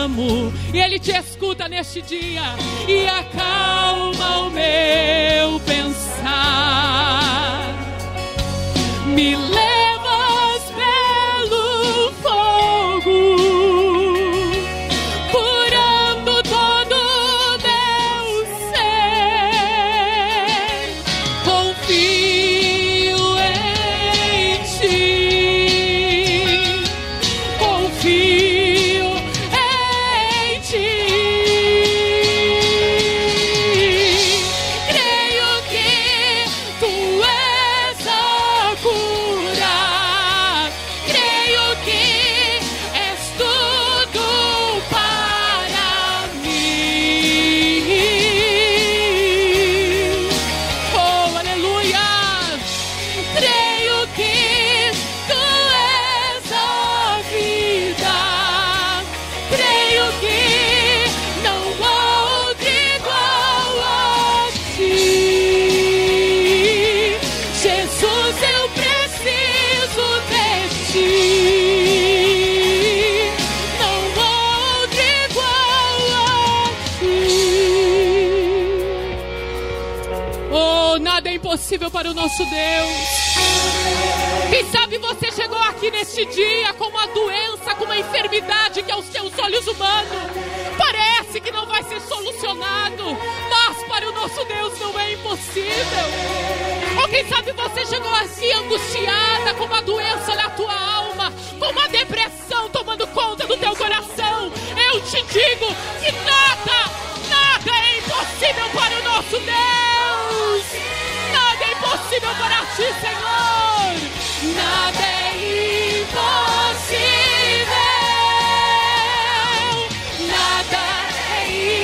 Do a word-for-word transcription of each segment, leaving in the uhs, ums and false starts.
clamo, e Ele te escuta neste dia e acalma o meu pensar. Me levas pelo fogo, curando todo o meu ser. Confio em Ti, confio em Ti. Creio que Tu és a cura, creio que és tudo para mim. Oh, aleluia! Creio que Tu és a vida, creio que não há outro igual a Ti. Jesus, eu preciso de Ti, não há outro igual a Ti. Oh, nada é impossível para o nosso Deus. Quem sabe você chegou aqui neste dia com uma doença, com uma enfermidade que aos seus olhos humanos parece que não vai ser solucionado, mas para o nosso Deus não é impossível. Ou quem sabe você chegou aqui angustiada com uma doença na tua alma, com uma depressão tomando conta do teu coração. Eu te digo que nada, nada é impossível para o nosso Deus. Nada é impossível para Ti, Senhor. Nada é impossível. Nada é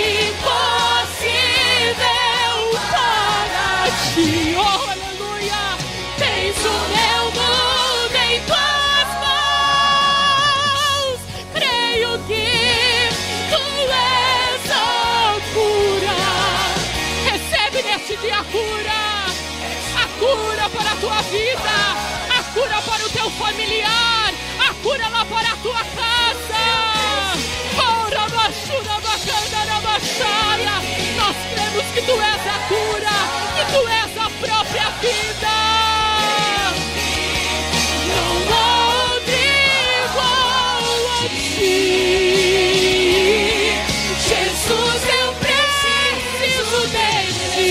impossível para Ti. Oh, aleluia. Tens o meu mundo em Tuas mãos. Creio que Tu és a cura. Recebe neste dia a cura. A cura para a tua vida, a cura para o teu familiar, a cura lá para a tua casa. Oh, Rabachura, Bacana, Rabachaia. Nós cremos que Tu és a cura, que Tu és a própria vida. Não há outro igual a Ti. Jesus, eu preciso de Ti.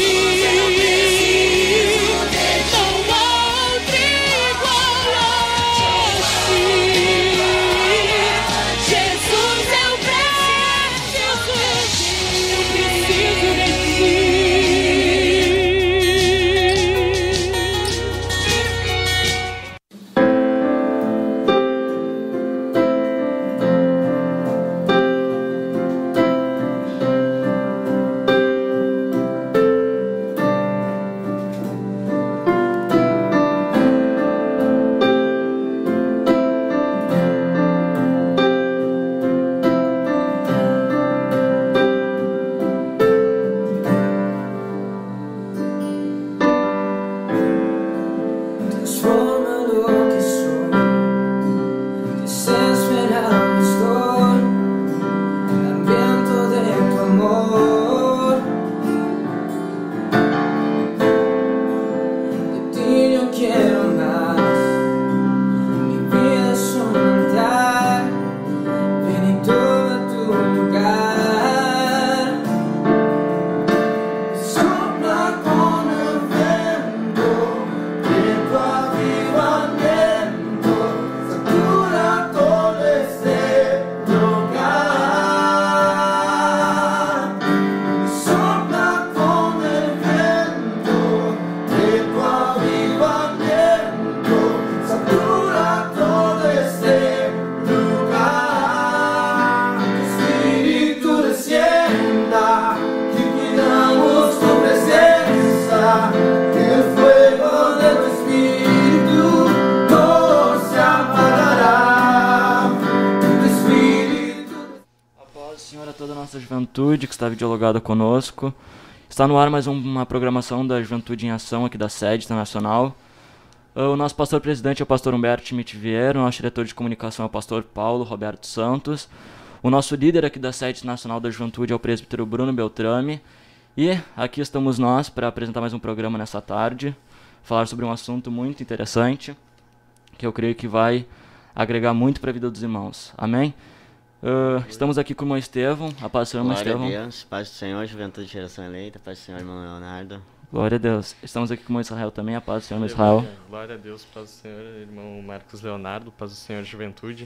nossa juventude que está videologada conosco. Está no ar mais um, uma programação da Juventude em Ação aqui da sede internacional. O nosso pastor-presidente é o pastor Humberto Schmidt Vieira, o nosso diretor de comunicação é o pastor Paulo Roberto Santos. O nosso líder aqui da Sede Nacional da Juventude é o presbítero Bruno Beltrame. E aqui estamos nós para apresentar mais um programa nessa tarde, falar sobre um assunto muito interessante, que eu creio que vai agregar muito para a vida dos irmãos. Amém? Uh, estamos aqui com o irmão Estevão, a paz do Senhor, irmão Estevão. Glória a Deus, paz do Senhor, Juventude de Geração Eleita, paz do Senhor, irmão Leonardo. Glória a Deus. Estamos aqui com o irmão Israel também, a paz do Senhor, irmão Israel. Glória a Deus, paz do Senhor, irmão Marcos Leonardo, paz do Senhor, Juventude.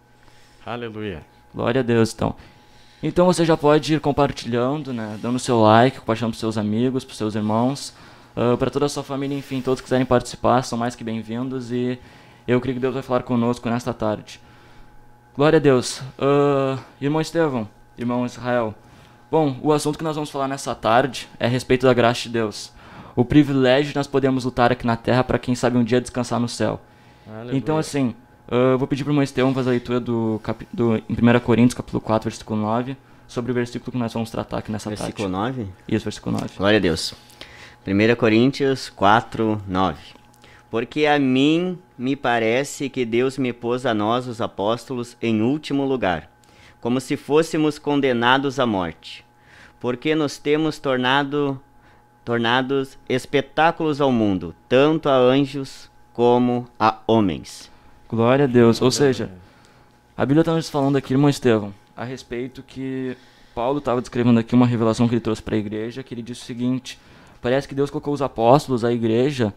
Aleluia. Glória a Deus, então. Então você já pode ir compartilhando, né, dando seu like, compartilhando para seus amigos, para seus irmãos, uh, para toda a sua família, enfim, todos que quiserem participar, são mais que bem-vindos e eu creio que Deus vai falar conosco nesta tarde. Glória a Deus. Uh, irmão Estevão, irmão Israel. Bom, o assunto que nós vamos falar nessa tarde é a respeito da graça de Deus. O privilégio de nós podemos lutar aqui na terra para quem sabe um dia descansar no céu. Aleluia. Então assim, uh, eu vou pedir para o irmão Estevão fazer a leitura do, cap... do, em primeira Coríntios, capítulo quatro, versículo nove, sobre o versículo que nós vamos tratar aqui nessa versículo tarde. Versículo nove? Isso, versículo nove. Glória a Deus. primeira Coríntios quatro, nove. Porque a mim me parece que Deus me pôs a nós, os apóstolos, em último lugar, como se fôssemos condenados à morte, porque nos temos tornado, tornados espetáculos ao mundo, tanto a anjos como a homens. Glória a Deus. Ou seja, a Bíblia está nos falando aqui, irmão Estevão, a respeito que Paulo estava descrevendo aqui uma revelação que ele trouxe para a igreja, que ele disse o seguinte: parece que Deus colocou os apóstolos, a igreja,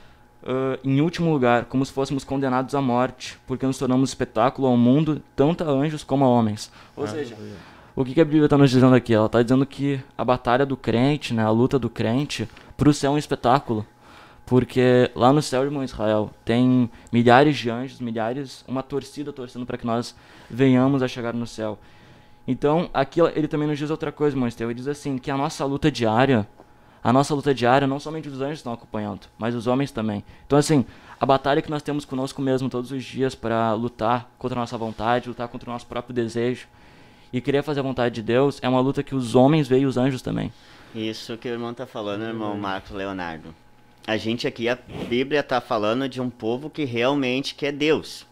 Uh, em último lugar, como se fôssemos condenados à morte, porque nos tornamos espetáculo ao mundo, tanto a anjos como a homens. Ou ah, seja, o que, que a Bíblia está nos dizendo aqui? Ela está dizendo que a batalha do crente, né, a luta do crente, para o céu é um espetáculo. Porque lá no céu, irmão Israel, tem milhares de anjos, milhares, uma torcida torcendo para que nós venhamos a chegar no céu. Então, aqui ele também nos diz outra coisa, irmão Estevão. Ele diz assim, que a nossa luta diária, A nossa luta diária, não somente os anjos estão acompanhando, mas os homens também. Então, assim, a batalha que nós temos conosco mesmo todos os dias para lutar contra a nossa vontade, lutar contra o nosso próprio desejo e querer fazer a vontade de Deus, é uma luta que os homens veem e os anjos também. Isso que o irmão está falando, irmão Marcos Leonardo. A gente aqui, a Bíblia está falando de um povo que realmente quer Deus.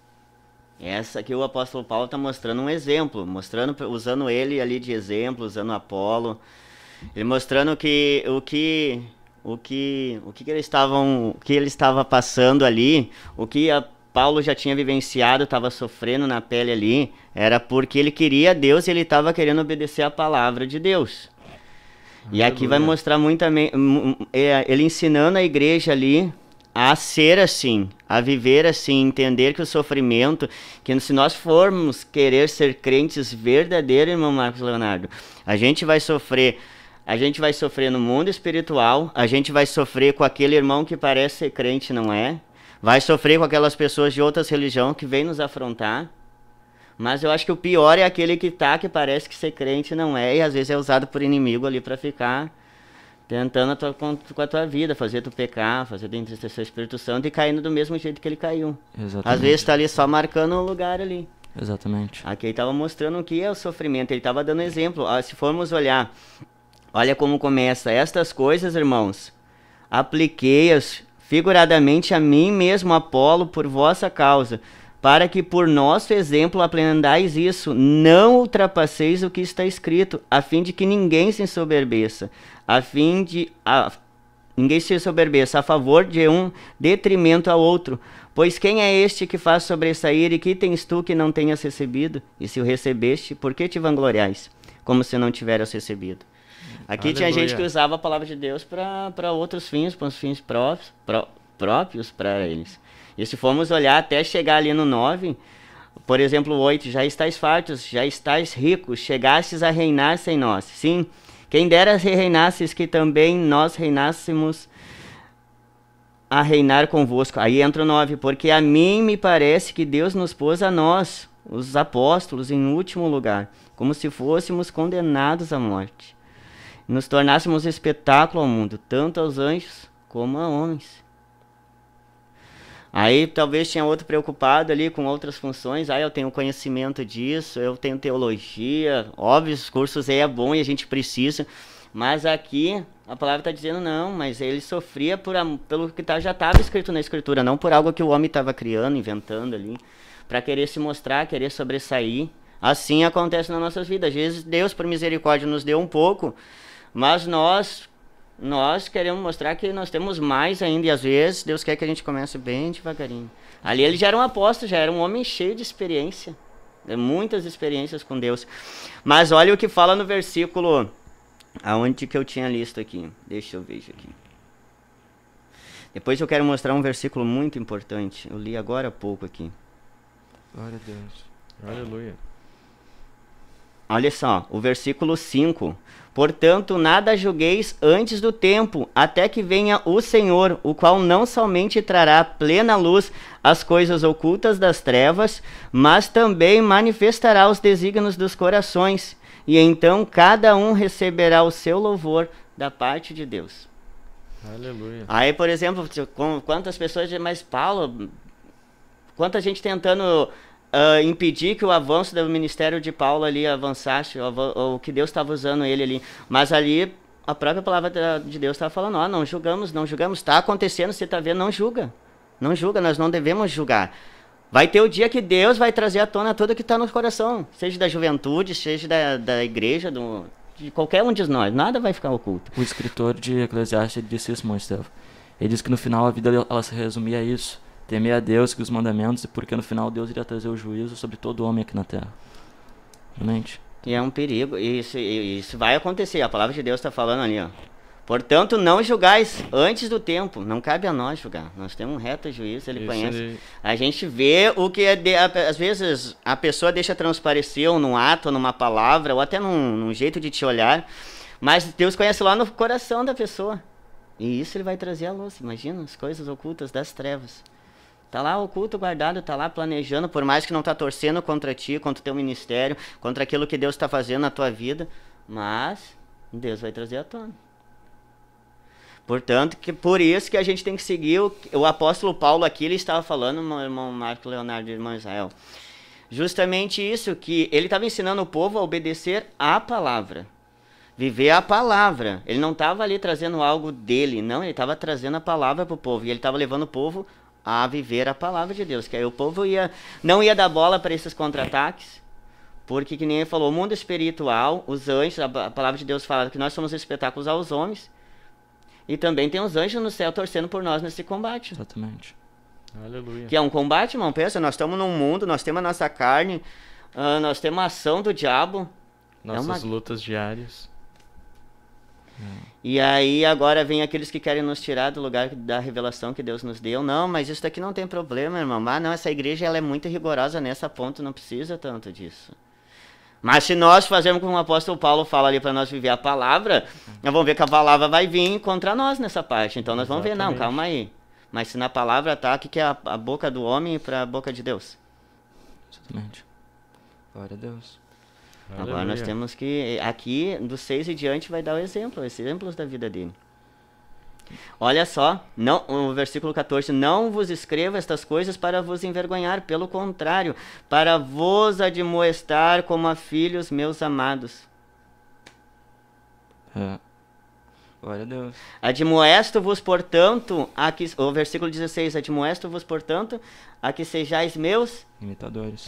Essa aqui o apóstolo Paulo está mostrando um exemplo, mostrando, usando ele ali de exemplo, usando Apolo. Ele mostrando que o que o que o que, que eles estavam, o que ele estava passando ali, o que a Paulo já tinha vivenciado, estava sofrendo na pele ali, era porque ele queria Deus e ele estava querendo obedecer a palavra de Deus. E aqui vai mostrar muito ele ensinando a igreja ali a ser assim, a viver assim, entender que o sofrimento, que se nós formos querer ser crentes verdadeiros, irmão Marcos Leonardo, a gente vai sofrer. A gente vai sofrer no mundo espiritual, a gente vai sofrer com aquele irmão que parece ser crente, não é? Vai sofrer com aquelas pessoas de outras religiões que vêm nos afrontar. Mas eu acho que o pior é aquele que tá, que parece que ser crente não é, e às vezes é usado por inimigo ali para ficar tentando a tua, com, com a tua vida, fazer tu pecar, fazer tu entristecer o Espírito Santo e caindo do mesmo jeito que ele caiu. Exatamente. Às vezes tá ali só marcando um lugar ali. Exatamente. Aqui ele estava mostrando o que é o sofrimento, ele estava dando exemplo. Ah, se formos olhar... Olha como começa. Estas coisas, irmãos, apliquei-as figuradamente a mim mesmo, Apolo, por vossa causa, para que por nosso exemplo aprendais isso, não ultrapasseis o que está escrito, a fim de que ninguém se ensoberbeça, a fim de a, ninguém se ensoberbeça a favor de um detrimento ao outro. Pois quem é este que faz sobressair, e que tens tu que não tenhas recebido? E se o recebeste, por que te vangloriais, como se não tiveras recebido? Aqui Aleluia. Tinha gente que usava a palavra de Deus para outros fins, para os fins próprios, pró, próprios para eles. E se formos olhar até chegar ali no nove, por exemplo, o oito, já estáis fartos, já estáis ricos, chegastes a reinar sem nós. Sim, quem dera reinasses que também nós reinássemos a reinar convosco. Aí entra o nove, porque a mim me parece que Deus nos pôs a nós, os apóstolos, em último lugar, como se fôssemos condenados à morte. Nos tornássemos espetáculo ao mundo, tanto aos anjos como a homens. Aí talvez tinha outro preocupado ali com outras funções. Ah, eu tenho conhecimento disso, eu tenho teologia. Óbvio, os cursos aí é bom e a gente precisa. Mas aqui a palavra está dizendo não, mas ele sofria por, pelo que tá, já estava escrito na Escritura, não por algo que o homem estava criando, inventando ali, para querer se mostrar, querer sobressair. Assim acontece nas nossas vidas. Às vezes Deus, por misericórdia, nos deu um pouco, mas nós, nós queremos mostrar que nós temos mais ainda, e às vezes Deus quer que a gente comece bem devagarinho. Ali ele já era um apóstolo, já era um homem cheio de experiência, de muitas experiências com Deus. Mas olha o que fala no versículo, aonde que eu tinha listo aqui, deixa eu ver isso aqui. Depois eu quero mostrar um versículo muito importante, eu li agora há pouco aqui. Glória a Deus. Aleluia. Olha só, o versículo cinco. Portanto, nada julgueis antes do tempo, até que venha o Senhor, o qual não somente trará plena luz às coisas ocultas das trevas, mas também manifestará os desígnios dos corações, e então cada um receberá o seu louvor da parte de Deus. Aleluia. Aí, por exemplo, com quantas pessoas dizem, mas Paulo, quanta gente tentando uh, impedir que o avanço do ministério de Paulo ali avançasse, o, o que Deus estava usando ele ali. Mas ali, a própria palavra de Deus estava falando, ó, não julgamos, não julgamos, está acontecendo, você está vendo, não julga. Não julga, nós não devemos julgar. Vai ter o dia que Deus vai trazer à tona tudo que está no coração, seja da juventude, seja da, da igreja, do... de qualquer um de nós, nada vai ficar oculto. O escritor de Eclesiastes ele disse isso, irmão Estevão. Ele disse que no final a vida ela se resumia a isso: temer a Deus e os mandamentos, porque no final Deus iria trazer o juízo sobre todo homem aqui na terra. Realmente. E é um perigo, e isso, e isso vai acontecer, a palavra de Deus está falando ali, ó. Portanto, não julgais antes do tempo, não cabe a nós julgar, nós temos um reto juízo, ele isso conhece. Ele... A gente vê o que, é de, às vezes, a pessoa deixa transparecer ou num ato, ou numa palavra, ou até num, num jeito de te olhar, mas Deus conhece lá no coração da pessoa, e isso ele vai trazer à luz, imagina, as coisas ocultas das trevas. Tá lá oculto, guardado, tá lá planejando, por mais que não tá torcendo contra ti, contra o teu ministério, contra aquilo que Deus está fazendo na tua vida, mas Deus vai trazer à tona. Portanto, que por isso que a gente tem que seguir o, o apóstolo Paulo aqui, ele estava falando, meu irmão Marco Leonardo e irmão Israel, justamente isso, que ele estava ensinando o povo a obedecer à palavra, viver a palavra. Ele não estava ali trazendo algo dele, não, ele estava trazendo a palavra para o povo, e ele estava levando o povo a viver a palavra de Deus, que aí o povo ia, não ia dar bola para esses contra-ataques, porque, que nem ele falou, o mundo espiritual, os anjos, a, a palavra de Deus fala que nós somos espetáculos aos homens, e também tem os anjos no céu torcendo por nós nesse combate. Exatamente. Aleluia. Que é um combate, irmão, pensa, nós estamos num mundo, nós temos a nossa carne, uh, nós temos a ação do diabo. Nossas é uma... lutas diárias. E aí agora vem aqueles que querem nos tirar do lugar da revelação que Deus nos deu. Não, mas isso daqui não tem problema, irmão. Ah, não, essa igreja ela é muito rigorosa nessa ponto, não precisa tanto disso. Mas se nós fazermos como o apóstolo Paulo fala ali para nós viver a palavra, nós vamos ver que a palavra vai vir contra nós nessa parte. Então nós vamos Exatamente. ver, não, calma aí. Mas se na palavra tá, o que, que é a, a boca do homem para a boca de Deus? Exatamente. Glória a Deus. Agora Aleluia. nós temos que, aqui, dos seis e diante, vai dar o exemplo, exemplos da vida dele. Olha só, não, o versículo quatorze, não vos escrevo estas coisas para vos envergonhar, pelo contrário, para vos admoestar como a filhos meus amados. É. Glória a Deus. Admoesto-vos, portanto, a que, o versículo dezesseis, admoesto-vos, portanto, a que sejais meus imitadores.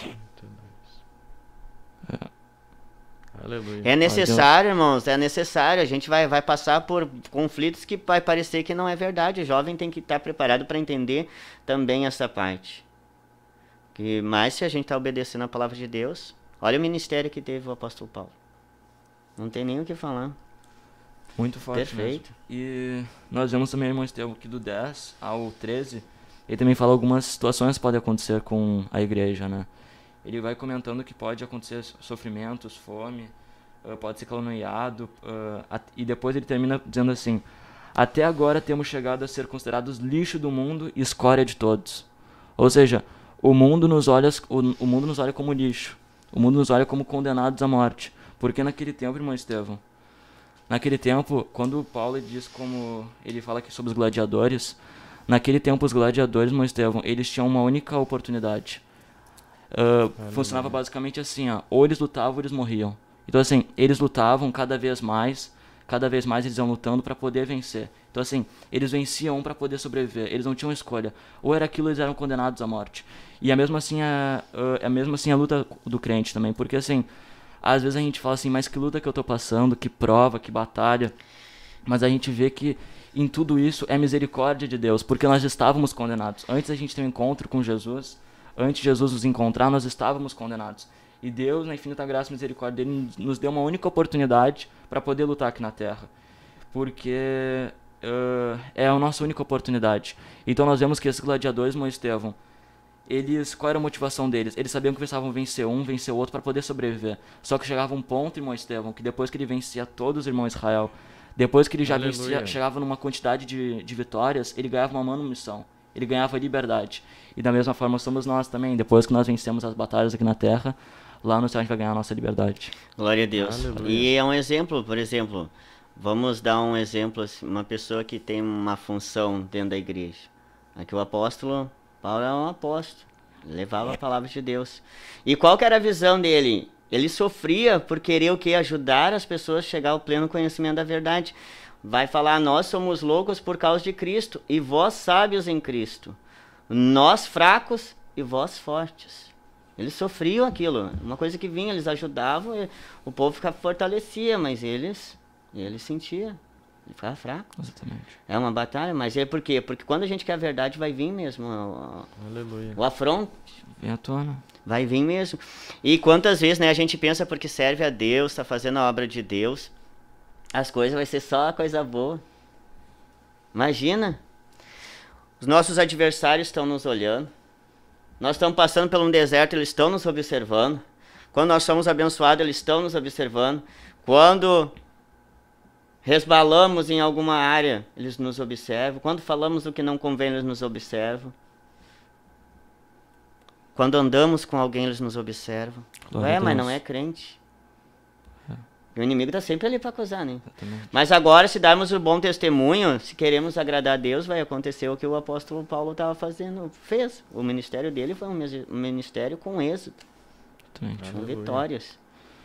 É. Aleluia. É necessário, irmãos, é necessário. A gente vai, vai passar por conflitos que vai parecer que não é verdade. O jovem tem que estar preparado para entender também essa parte. Que, mas se a gente está obedecendo a palavra de Deus, olha o ministério que teve o apóstolo Paulo. Não tem nem o que falar. Muito forte. Perfeito. Mesmo. E nós vemos também, irmão Estevão, que do dez ao treze, ele também fala algumas situações que podem acontecer com a igreja, né? Ele vai comentando que pode acontecer sofrimentos, fome, uh, pode ser caluniado, uh, at- e depois ele termina dizendo assim: até agora temos chegado a ser considerados lixo do mundo e escória de todos. Ou seja, o mundo nos olha, o, o mundo nos olha como lixo, o mundo nos olha como condenados à morte. Porque naquele tempo, irmão Estevão, naquele tempo, quando Paulo diz como ele fala aqui sobre os gladiadores, naquele tempo os gladiadores, irmão Estevão, eles tinham uma única oportunidade. Uh, funcionava basicamente assim, ó, ou eles lutavam ou eles morriam. Então assim, eles lutavam cada vez mais, cada vez mais eles iam lutando para poder vencer. Então assim, eles venciam para poder sobreviver, eles não tinham escolha. Ou era aquilo, eles eram condenados à morte. E é mesmo assim a, a, a, mesmo assim a luta do crente também, porque assim, às vezes a gente fala assim, mas que luta que eu tô passando, que prova, que batalha. Mas a gente vê que em tudo isso é misericórdia de Deus, porque nós estávamos condenados. Antes a gente ter um encontro com Jesus, antes de Jesus nos encontrar, nós estávamos condenados. E Deus, na infinita graça e misericórdia dele, nos deu uma única oportunidade para poder lutar aqui na Terra. Porque uh, é a nossa única oportunidade. Então nós vemos que esses gladiadores, irmão Estevão, eles, qual era a motivação deles? Eles sabiam que precisavam vencer um, vencer o outro para poder sobreviver. Só que chegava um ponto, irmão Estevão, que depois que ele vencia todos os irmãos Israel, depois que ele já vencia, chegava numa quantidade de, de vitórias, ele ganhava uma manumissão. Ele ganhava liberdade. E da mesma forma somos nós também. Depois que nós vencemos as batalhas aqui na Terra, lá no céu a gente vai ganhar a nossa liberdade. Glória a Deus. Aleluia. E é um exemplo, por exemplo, vamos dar um exemplo, assim, uma pessoa que tem uma função dentro da igreja. Aqui o apóstolo Paulo é um apóstolo, levava a palavra de Deus. E qual que era a visão dele? Ele sofria por querer o que? Ajudar as pessoas a chegar ao pleno conhecimento da verdade. Vai falar, nós somos loucos por causa de Cristo, e vós sábios em Cristo. Nós fracos e vós fortes. Eles sofriam aquilo, uma coisa que vinha, eles ajudavam, o povo ficava fortalecia, mas eles, eles sentiam, ele ficava fraco. Exatamente. É uma batalha, mas é por quê? Porque quando a gente quer a verdade, vai vir mesmo o, Aleluia. o afronto. Vem à tona. Vai vir mesmo. E quantas vezes, né, a gente pensa porque serve a Deus, está fazendo a obra de Deus, as coisas vai ser só coisa boa. Imagina. Os nossos adversários estão nos olhando. Nós estamos passando por um deserto, eles estão nos observando. Quando nós somos abençoados, eles estão nos observando. Quando resbalamos em alguma área, eles nos observam. Quando falamos o que não convém, eles nos observam. Quando andamos com alguém, eles nos observam. Ué, mas não é crente. É. E o inimigo está sempre ali para acusar, né? Exatamente. Mas agora, se darmos o bom testemunho, se queremos agradar a Deus, vai acontecer o que o apóstolo Paulo estava fazendo, fez. O ministério dele foi um ministério com êxito, Exatamente. com vitórias.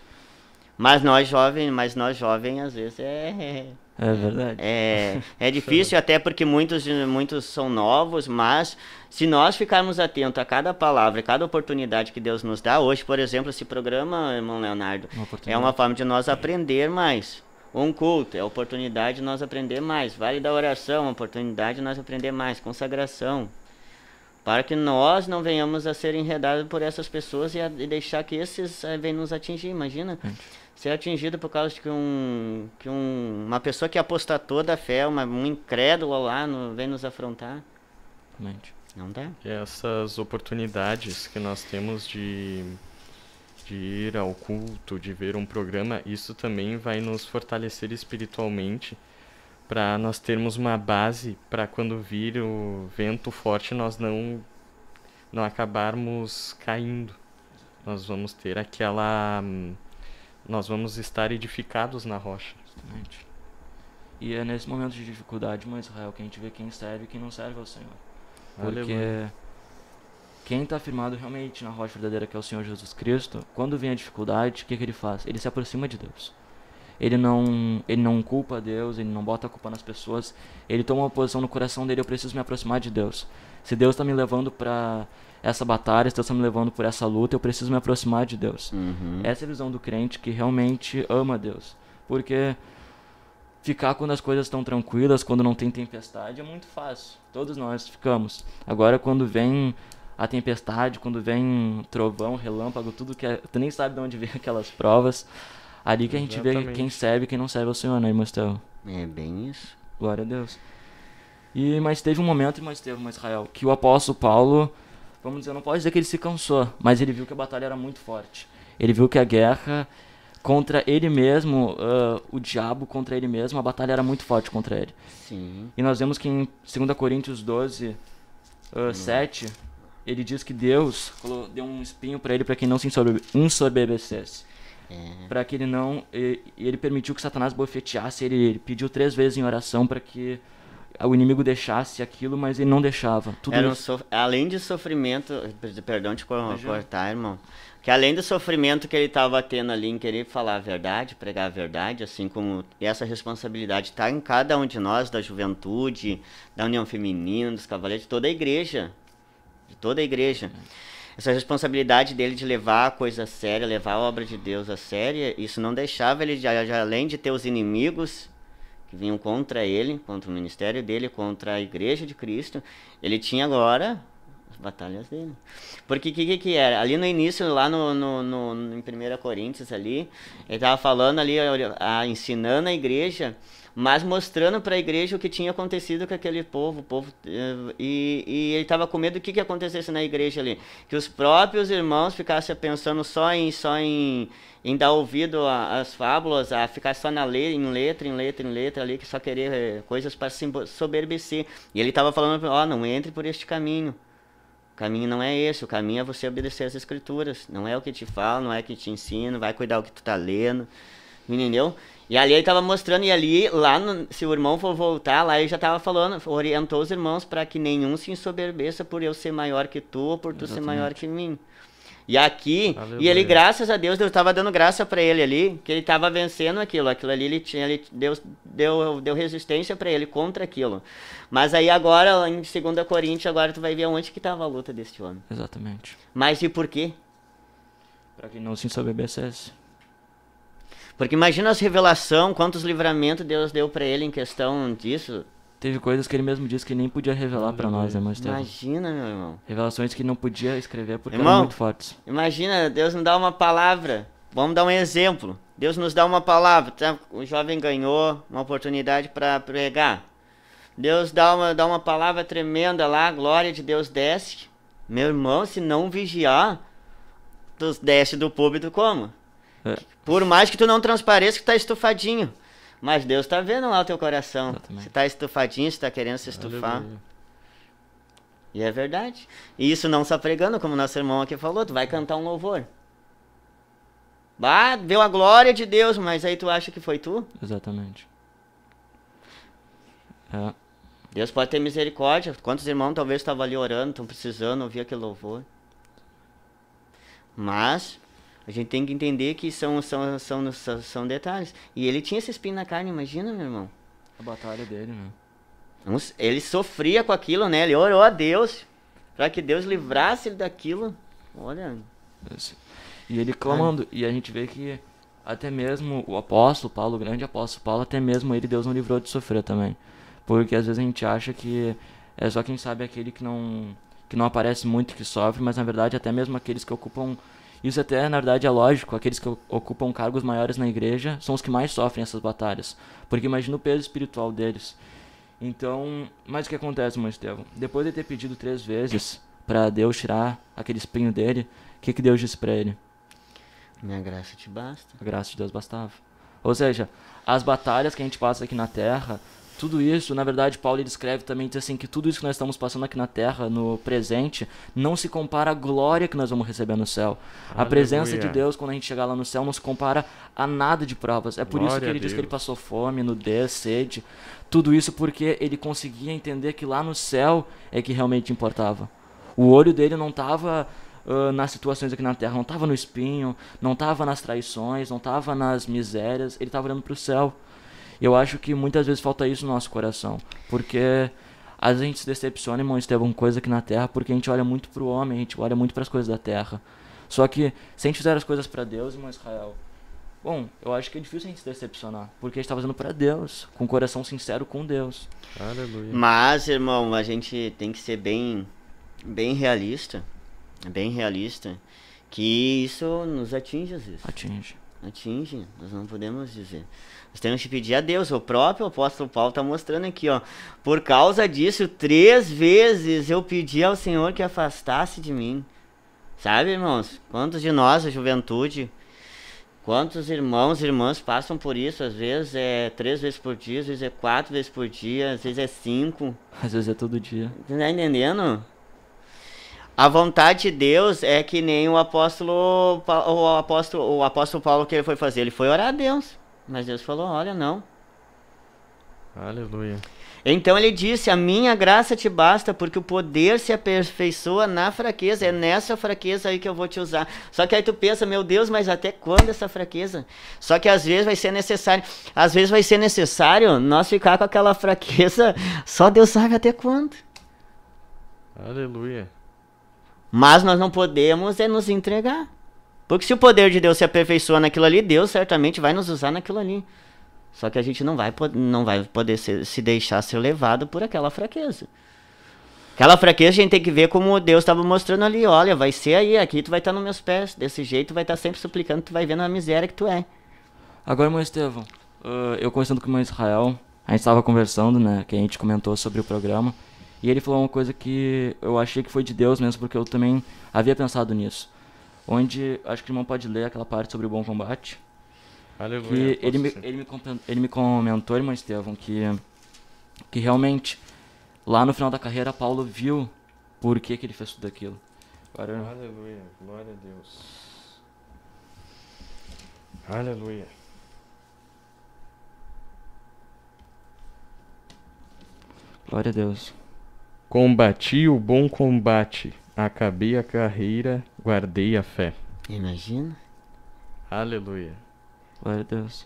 Mas nós jovens, mas nós jovens às vezes é... É verdade. É, é difícil até porque muitos, muitos são novos, mas se nós ficarmos atentos a cada palavra, a cada oportunidade que Deus nos dá, hoje, por exemplo, esse programa, irmão Leonardo, uma é uma forma de nós aprender mais. Um culto é a oportunidade de nós aprender mais. Vale da oração, uma oportunidade de nós aprender mais. Consagração. Para que nós não venhamos a ser enredados por essas pessoas e, a, e deixar que esses uh, venham nos atingir. Imagina Gente. ser atingido por causa de que, um, que um, uma pessoa que apostatou da fé, uma, um incrédulo lá, no, vem nos afrontar. Gente. Não dá. E essas oportunidades que nós temos de, de ir ao culto, de ver um programa, isso também vai nos fortalecer espiritualmente, para nós termos uma base para quando vir o vento forte nós não, não acabarmos caindo. Nós vamos ter aquela... Nós vamos estar edificados na rocha. Exatamente. E é nesse momento de dificuldade, irmão Israel, que a gente vê quem serve e quem não serve ao Senhor. Porque Aleluia. Quem está firmado realmente na rocha verdadeira, que é o Senhor Jesus Cristo, quando vem a dificuldade, o que, que ele faz? Ele se aproxima de Deus. Ele não, ele não culpa Deus, ele não bota a culpa nas pessoas. Ele toma uma posição no coração dele, eu preciso me aproximar de Deus. Se Deus está me levando para essa batalha, se Deus está me levando por essa luta, eu preciso me aproximar de Deus. Uhum. Essa é a visão do crente que realmente ama Deus. Porque ficar quando as coisas estão tranquilas, quando não tem tempestade, é muito fácil. Todos nós ficamos. Agora, quando vem a tempestade, quando vem trovão, relâmpago, tudo que é... Tu nem sabe de onde vem aquelas provas. Ali que a gente Exatamente. Vê quem serve e quem não serve ao Senhor, né, irmão Estevão? É bem isso. Glória a Deus. E, mas teve um momento, irmão Estevão, irmão Israel, que o apóstolo Paulo, vamos dizer, não pode dizer que ele se cansou, mas ele viu que a batalha era muito forte. Ele viu que a guerra contra ele mesmo, uh, o diabo contra ele mesmo, a batalha era muito forte contra ele. Sim. E nós vemos que em dois Coríntios doze, uh, sete, ele diz que Deus deu um espinho para ele para que não se ensoberbecesse. É. Para que ele não... E ele permitiu que Satanás bofeteasse ele. Ele pediu três vezes em oração para que o inimigo deixasse aquilo, mas ele não deixava. Tudo Era um isso. sof... Além de sofrimento, perdão de cortar, irmão, que além do sofrimento que ele estava tendo ali em querer falar a verdade, pregar a verdade, assim como essa responsabilidade está em cada um de nós, da juventude, da União Feminina, dos Cavaleiros, de toda a igreja, de toda a igreja. Essa responsabilidade dele de levar a coisa a séria, levar a obra de Deus a séria, isso não deixava ele, de, além de ter os inimigos que vinham contra ele, contra o ministério dele, contra a igreja de Cristo, ele tinha agora as batalhas dele. Porque o que, que que era? Ali no início, lá no, no, no, em primeira Coríntios ali, ele estava falando ali, a, a, ensinando a igreja, mas mostrando para a igreja o que tinha acontecido com aquele povo, o povo e, e ele estava com medo do que, que acontecesse na igreja ali, que os próprios irmãos ficassem pensando só em, só em, em dar ouvido às fábulas, a ficar só na lei, em letra, em letra, em letra ali, que só querer é, coisas para se soberbecer. E ele estava falando, ó, oh, não entre por este caminho. O caminho não é esse, o caminho é você obedecer às escrituras. Não é o que te falo, não é o que te ensino, vai cuidar o que tu tá lendo. Entendeu? E ali ele estava mostrando, e ali, lá, no, se o irmão for voltar, lá ele já estava falando, orientou os irmãos para que nenhum se ensoberbeça por eu ser maior que tu ou por tu Exatamente. Ser maior que mim. E aqui, Aleluia. E ele, graças a Deus, Deus estava dando graça para ele ali, que ele estava vencendo aquilo, aquilo ali, ele tinha, ele, Deus deu, deu resistência para ele contra aquilo. Mas aí agora, em segunda Coríntios, agora tu vai ver onde que estava a luta deste homem. Exatamente. Mas e por quê? Para que não se ensoberbecesse. Porque imagina as revelações, quantos livramentos Deus deu para ele em questão disso. Teve coisas que ele mesmo disse que nem podia revelar para nós, né, mas Imagina, meu irmão. Revelações que não podia escrever porque irmão, eram muito fortes. Imagina, Deus nos dá uma palavra. Vamos dar um exemplo. Deus nos dá uma palavra. Tá? O jovem ganhou uma oportunidade para pregar. Deus dá uma, dá uma palavra tremenda lá, a glória de Deus desce. Meu irmão, se não vigiar, tu desce do púlpito como? É. Por mais que tu não transpareça que tá estufadinho. Mas Deus tá vendo lá o teu coração. Exatamente. Se tá estufadinho, se tá querendo se estufar. Aleluia. E é verdade. E isso não só pregando, como nosso irmão aqui falou, tu vai cantar um louvor. Bah, deu a glória de Deus, mas aí tu acha que foi tu? Exatamente. É. Deus pode ter misericórdia. Quantos irmãos talvez estavam ali orando, estão precisando ouvir aquele louvor. Mas a gente tem que entender que são, são, são, são, são detalhes. E ele tinha esse espinho na carne, imagina, meu irmão. A batalha dele, né? Ele sofria com aquilo, né? Ele orou a Deus para que Deus livrasse ele daquilo. Olha. E ele clamando. Ai. E a gente vê que até mesmo o apóstolo Paulo, o grande apóstolo Paulo, até mesmo ele, Deus não livrou de sofrer também. Porque às vezes a gente acha que é só quem sabe aquele que não, que não aparece muito que sofre, mas na verdade até mesmo aqueles que ocupam... Isso até, na verdade, é lógico. Aqueles que ocupam cargos maiores na igreja são os que mais sofrem essas batalhas. Porque imagina o peso espiritual deles. Então, mas o que acontece, irmão Estevão? Depois de ter pedido três vezes para Deus tirar aquele espinho dele, o que, que Deus disse para ele? Minha graça te basta. A graça de Deus bastava. Ou seja, as batalhas que a gente passa aqui na terra... Tudo isso, na verdade, Paulo descreve também, diz assim, que tudo isso que nós estamos passando aqui na Terra, no presente, não se compara à glória que nós vamos receber no céu. Aleluia. A presença de Deus, quando a gente chegar lá no céu, não se compara a nada de provas. É por glória isso que ele diz que ele passou fome, nudez, sede. Tudo isso porque ele conseguia entender que lá no céu é que realmente importava. O olho dele não estava uh, nas situações aqui na Terra, não estava no espinho, não estava nas traições, não estava nas misérias, ele estava olhando para o céu. Eu acho que muitas vezes falta isso no nosso coração, porque às vezes a gente se decepciona, irmão Estevão, coisa aqui na terra, porque a gente olha muito pro homem, a gente olha muito para as coisas da terra. Só que se a gente fizer as coisas para Deus, irmão Israel, bom, eu acho que é difícil a gente se decepcionar, porque a gente tá fazendo para Deus, com o coração sincero com Deus. Aleluia. Mas, irmão, a gente tem que ser bem, bem realista, bem realista, que isso nos atinge às vezes. Atinge. Atinge, nós não podemos dizer. Nós temos que pedir a Deus. O próprio apóstolo Paulo está mostrando aqui, ó. Por causa disso, três vezes eu pedi ao Senhor que afastasse de mim. Sabe, irmãos? Quantos de nós, a juventude, quantos irmãos e irmãs passam por isso? Às vezes é três vezes por dia, às vezes é quatro vezes por dia, às vezes é cinco. Às vezes é todo dia. Você tá entendendo? A vontade de Deus é que nem o apóstolo, o apóstolo, o apóstolo Paulo, que ele foi fazer. Ele foi orar a Deus. Mas Deus falou, olha, não. Aleluia. Então ele disse, a minha graça te basta, porque o poder se aperfeiçoa na fraqueza. É nessa fraqueza aí que eu vou te usar. Só que aí tu pensa, meu Deus, mas até quando essa fraqueza? Só que às vezes vai ser necessário, às vezes vai ser necessário nós ficar com aquela fraqueza, só Deus sabe até quando. Aleluia. Mas nós não podemos é nos entregar. Porque se o poder de Deus se aperfeiçoa naquilo ali, Deus certamente vai nos usar naquilo ali. Só que a gente não vai, não vai poder ser, se deixar ser levado por aquela fraqueza. Aquela fraqueza a gente tem que ver como Deus estava mostrando ali. Olha, vai ser aí, aqui tu vai estar nos meus pés. Desse jeito tu vai estar sempre suplicando, tu vai vendo a miséria que tu é. Agora, irmão Estevão, uh, eu conversando com o irmão Israel, a gente estava conversando, né, que a gente comentou sobre o programa, e ele falou uma coisa que eu achei que foi de Deus mesmo, porque eu também havia pensado nisso. Onde, acho que o irmão pode ler aquela parte sobre o bom combate. Aleluia. Que ele, me, ele, me, ele me comentou, irmão Estevão, que, que realmente, lá no final da carreira, Paulo viu por que, que ele fez tudo aquilo. Agora, aleluia, glória a Deus. Aleluia. Glória a Deus. Combati o bom combate, acabei a carreira, guardei a fé. Imagina. Aleluia. Glória a Deus.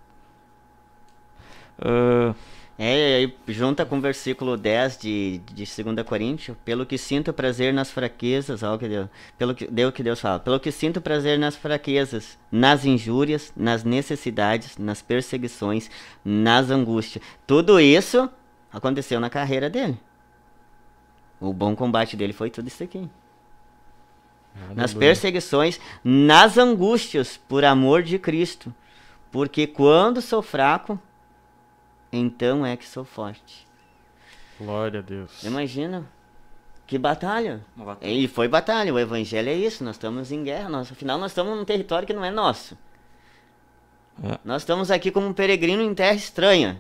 Uh, é, aí junta com o versículo dez de, de segunda Coríntios, pelo que sinto prazer nas fraquezas, ó, que Deus, pelo que, Deus que Deus fala, pelo que sinto prazer nas fraquezas, nas injúrias, nas necessidades, nas perseguições, nas angústias. Tudo isso aconteceu na carreira dele. O bom combate dele foi tudo isso aqui. Aleluia. Nas perseguições, nas angústias, por amor de Cristo. Porque quando sou fraco, então é que sou forte. Glória a Deus. Imagina, que batalha. batalha. E foi batalha, o evangelho é isso, nós estamos em guerra, nós, afinal nós estamos num território que não é nosso. É. Nós estamos aqui como um peregrino em terra estranha.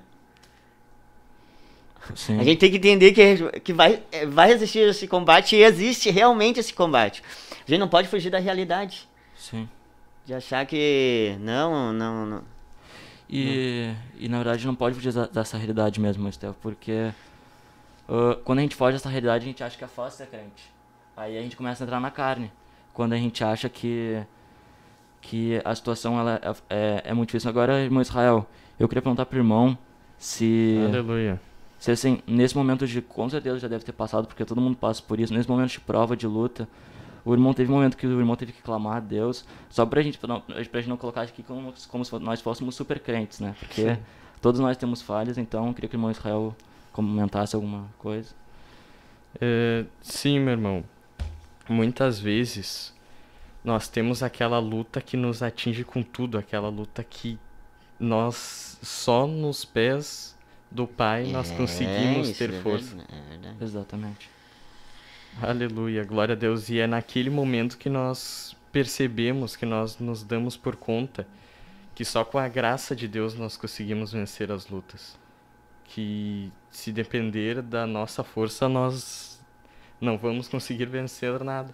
Sim. A gente tem que entender que, que vai, vai existir esse combate e existe realmente esse combate. A gente não pode fugir da realidade. Sim. De achar que não, não, não. E, não. e na verdade não pode fugir dessa realidade mesmo, Estevão, porque uh, quando a gente foge dessa realidade a gente acha que é fácil ser crente. Aí a gente começa a entrar na carne. Quando a gente acha que, que a situação ela é, é, é muito difícil. Agora, irmão Israel, eu queria perguntar pro irmão se... Aleluia. Se assim, nesse momento de, com certeza já deve ter passado, porque todo mundo passa por isso, nesse momento de prova, de luta, o irmão teve um momento que o irmão teve que clamar a Deus, só pra gente, pra, não, pra gente não colocar aqui como, como se nós fôssemos super crentes, né? Porque Sim. todos nós temos falhas, então eu queria que o irmão Israel comentasse alguma coisa. É, sim, meu irmão. Muitas vezes nós temos aquela luta que nos atinge com tudo, aquela luta que nós só nos pés do Pai nós é, conseguimos ter é força. Verdade. Exatamente. Aleluia, glória a Deus. E é naquele momento que nós percebemos, que nós nos damos por conta que só com a graça de Deus nós conseguimos vencer as lutas. Que se depender da nossa força, nós não vamos conseguir vencer nada.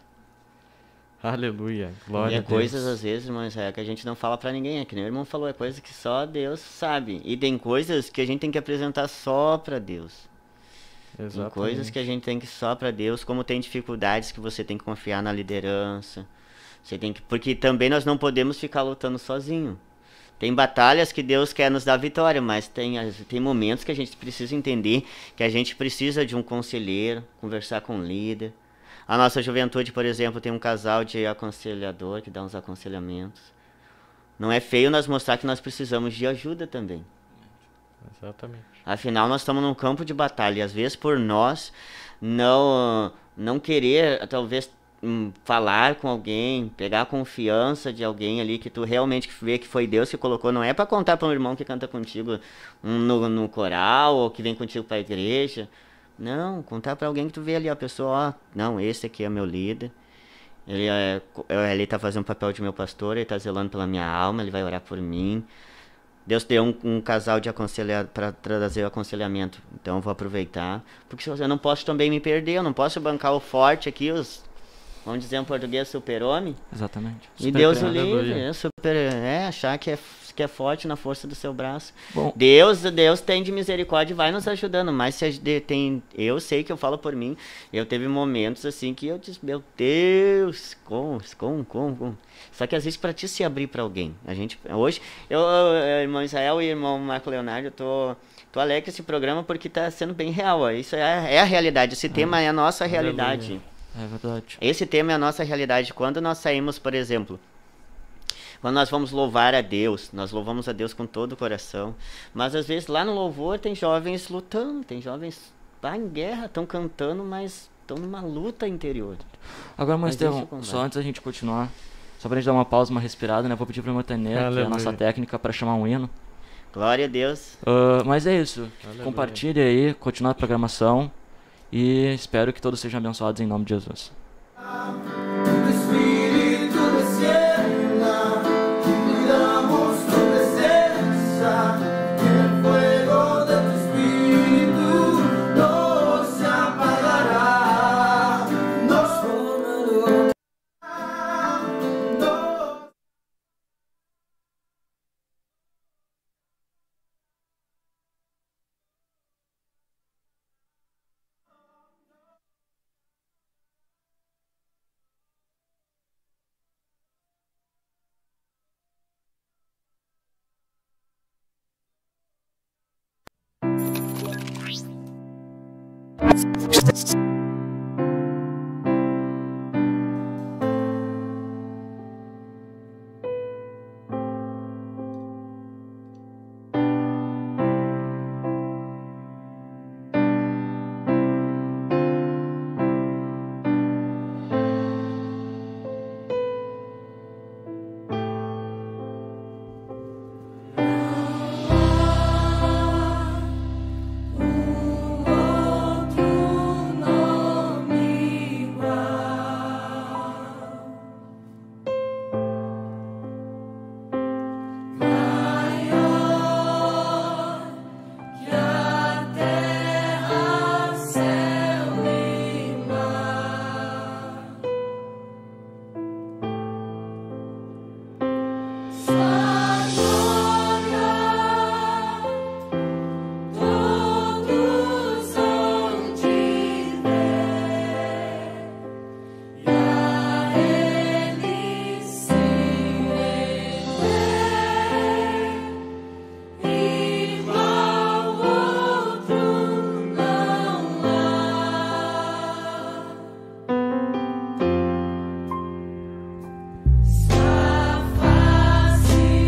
Aleluia, glória e é a Deus. coisas às vezes, mas é que a gente não fala pra ninguém, é que nem o irmão falou, é coisa que só Deus sabe. E tem coisas que a gente tem que apresentar só pra Deus. Exatamente. Tem coisas que a gente tem que só pra Deus, como tem dificuldades que você tem que confiar na liderança. Você tem que, porque também nós não podemos ficar lutando sozinho. Tem batalhas que Deus quer nos dar vitória, mas tem, tem momentos que a gente precisa entender que a gente precisa de um conselheiro, conversar com um líder. A nossa juventude, por exemplo, tem um casal de aconselhador que dá uns aconselhamentos. Não é feio nós mostrar que nós precisamos de ajuda também. Exatamente. Afinal, nós estamos num campo de batalha. E às vezes, por nós não, não querer, talvez, hum, falar com alguém, pegar a confiança de alguém ali que tu realmente vê que foi Deus que colocou. Não é para contar para um irmão que canta contigo no, no coral ou que vem contigo para a igreja. Não, contar para alguém que tu vê ali, a pessoa, ó, não, esse aqui é meu líder, ele, é, ele tá fazendo o papel de meu pastor, ele tá zelando pela minha alma, ele vai orar por mim. Deus deu um, um casal de aconselhar para trazer o aconselhamento, então eu vou aproveitar, porque eu não posso também me perder, eu não posso bancar o forte aqui, os, vamos dizer em português, super-homem. Exatamente. E Deus o livre, é, super, é, achar que é Deus que é forte na força do seu braço. Bom. Deus, Deus tem de misericórdia e vai nos ajudando, mas se a gente tem, eu sei que eu falo por mim, eu teve momentos assim que eu disse, meu Deus, como, como, como, como. Só que às vezes para ti se abrir para alguém, a gente, hoje, eu, eu, irmão Israel e irmão Marco Leonardo, eu tô, tô alegre com esse programa porque tá sendo bem real, ó. Isso é, é a realidade, esse é. tema é a nossa realidade. É verdade. Esse tema é a nossa realidade. Quando nós saímos, por exemplo, quando nós vamos louvar a Deus, nós louvamos a Deus com todo o coração, mas às vezes lá no louvor tem jovens lutando, tem jovens lá em guerra, estão cantando, mas estão numa luta interior. Agora, mas Estevão, só antes da gente continuar, só pra gente dar uma pausa, uma respirada, né? Vou pedir pra Montanê, que é a nossa técnica, para chamar um hino. Glória a Deus. Uh, mas é isso. Aleluia. Compartilhe aí, continue a programação. E espero que todos sejam abençoados em nome de Jesus. Face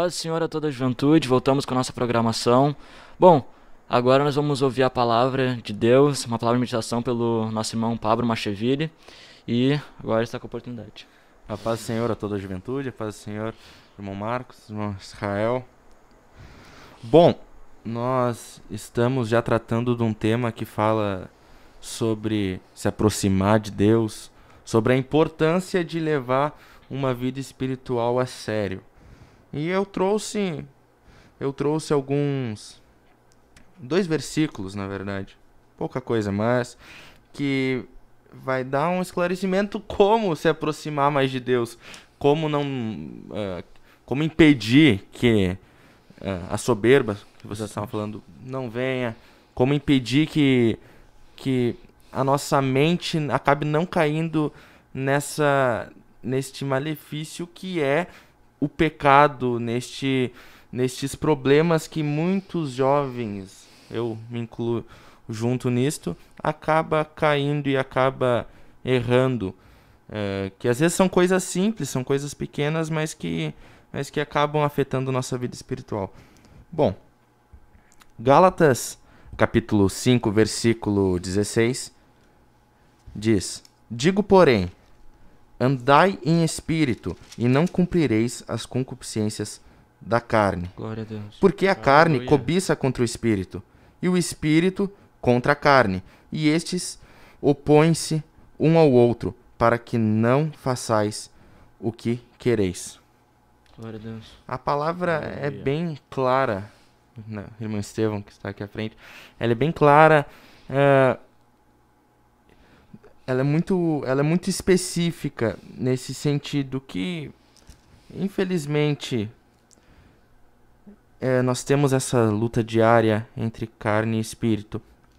Paz do Senhor a toda a juventude, voltamos com a nossa programação. Bom, agora nós vamos ouvir a palavra de Deus, uma palavra de meditação pelo nosso irmão Pablo Macheville. E agora está com a oportunidade. A paz do Senhor a toda a juventude, a paz do Senhor, irmão Marcos, irmão Israel. Bom, nós estamos já tratando de um tema que fala sobre se aproximar de Deus, sobre a importância de levar uma vida espiritual a sério. E eu trouxe, eu trouxe alguns, dois versículos, na verdade, pouca coisa, mas que vai dar um esclarecimento como se aproximar mais de Deus, como não, uh, como impedir que uh, a soberba que vocês estavam falando não venha, como impedir que que a nossa mente acabe não caindo nessa neste malefício que é o pecado, neste nestes problemas que muitos jovens, eu me incluo junto nisto, acaba caindo e acaba errando, é, que às vezes são coisas simples, são coisas pequenas, mas que, mas que acabam afetando nossa vida espiritual. Bom, Gálatas, capítulo cinco, versículo dezesseis, diz: Digo, porém, andai em espírito, e não cumprireis as concupiscências da carne. Glória a Deus. Porque a carne Aleluia. cobiça contra o espírito, e o espírito contra a carne, e estes opõem-se um ao outro, para que não façais o que quereis. Glória a Deus. A palavra é Aleluia. bem clara, né, irmão Estevão, que está aqui à frente, ela é bem clara, é, ela, é muito, ela é muito específica nesse sentido que, infelizmente, é, nós temos essa luta diária entre carne e espírito.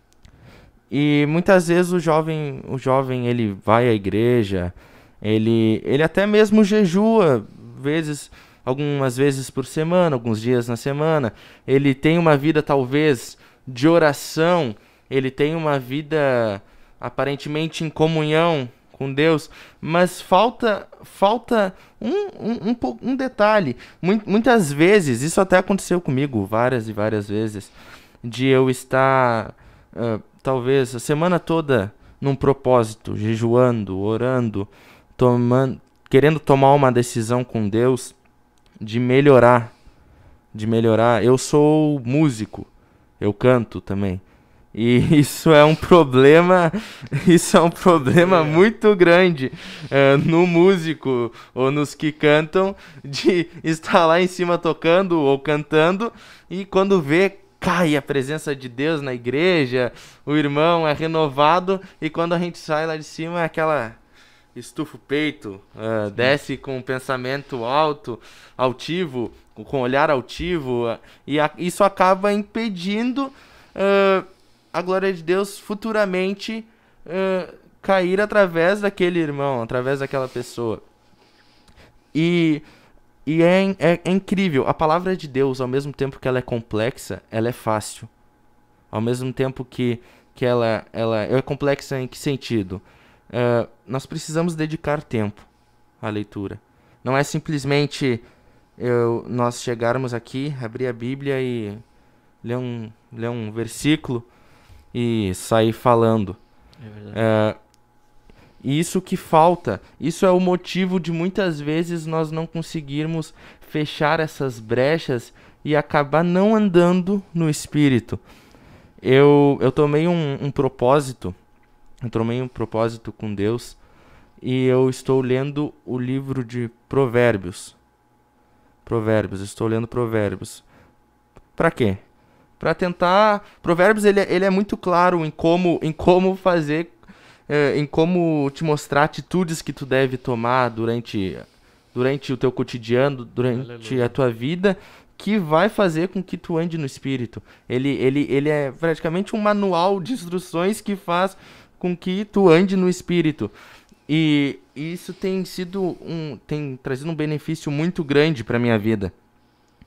E muitas vezes o jovem, o jovem ele vai à igreja, ele, ele até mesmo jejua, vezes, algumas vezes por semana, alguns dias na semana. Ele tem uma vida talvez de oração, ele tem uma vida aparentemente em comunhão com Deus, mas falta, falta um, um, um, um detalhe. Muitas vezes, isso até aconteceu comigo várias e várias vezes, de eu estar, uh, talvez, a semana toda num propósito, jejuando, orando, tomando, querendo tomar uma decisão com Deus de melhorar, de melhorar. Eu sou músico, eu canto também. E isso é um problema, isso é um problema muito grande uh, no músico ou nos que cantam, de estar lá em cima tocando ou cantando e quando vê, cai a presença de Deus na igreja, o irmão é renovado e quando a gente sai lá de cima é aquela estufa o peito, uh, desce com um pensamento alto, altivo, com olhar altivo, uh, e a, isso acaba impedindo uh, a glória de Deus futuramente uh, cair através daquele irmão, através daquela pessoa. E, e é, é, é incrível, a palavra de Deus, ao mesmo tempo que ela é complexa, ela é fácil. Ao mesmo tempo que, que ela, ela é complexa em que sentido? Uh, nós precisamos dedicar tempo à leitura. Não é simplesmente eu, nós chegarmos aqui, abrir a Bíblia e ler um, ler um versículo e sair falando. É verdade. Uh, isso que falta, isso é o motivo de muitas vezes nós não conseguirmos fechar essas brechas e acabar não andando no Espírito. Eu, eu tomei um, um propósito, eu tomei um propósito com Deus e eu estou lendo o livro de Provérbios. Provérbios, estou lendo Provérbios. Para quê? Para tentar... Provérbios ele, ele é muito claro em como, em como fazer, eh, em como te mostrar atitudes que tu deve tomar durante, durante o teu cotidiano, durante Aleluia. a tua vida, que vai fazer com que tu ande no Espírito. Ele, ele, ele é praticamente um manual de instruções que faz com que tu ande no Espírito. E isso tem sido um, tem trazido um benefício muito grande para minha vida.